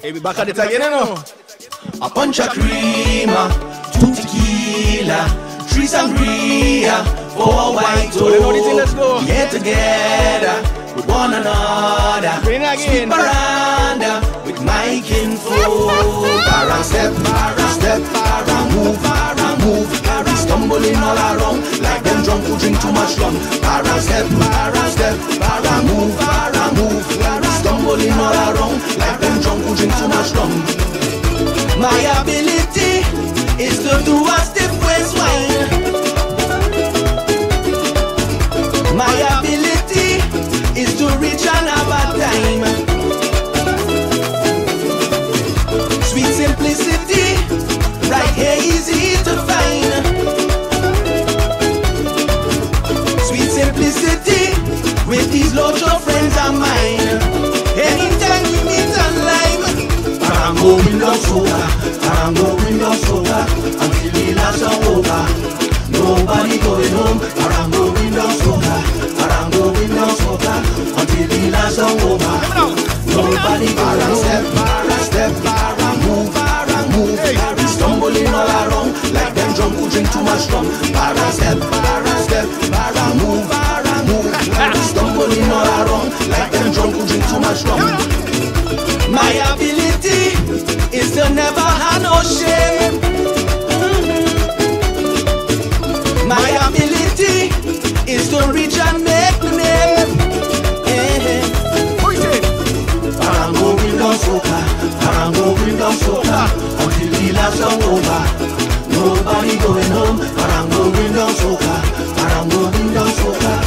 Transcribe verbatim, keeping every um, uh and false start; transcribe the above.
Hey, we back at it again, you know. A punch of creamer, two tequila, three sangria, four white So they know the thing, let's go. Get together with one another. Bring it again. Sweet veranda with my kinfolk. Para step, para step, para move, para move. Para stumbling all around like them drunk who drink too much rum. Para step, para step, para move, para move. Para stumbling all around like them drunk who drink too much rum. My ability is to do a stiff waist wine. My ability is to reach and have a time. Sweet simplicity, right here easy to find. Sweet simplicity, with these local friends of mine. Anytime we meet online, Parango window soda, Parango window soda, until the last song over. Nobody going home, Parango window soda, Parango window soda, until the last song over. Nobody para step, para step, para move, para move. Para stumbling all around like them drunk who drink too much rum. Para step, para step, para move, para move. Para stumbling all around like them drunk who drink too much rum. My ability is to never have no shame. My ability is to reach and make the name. Parango window soca, Parango window soca, until the last song over. Nobody going home. Parango window soca, Parango window soca,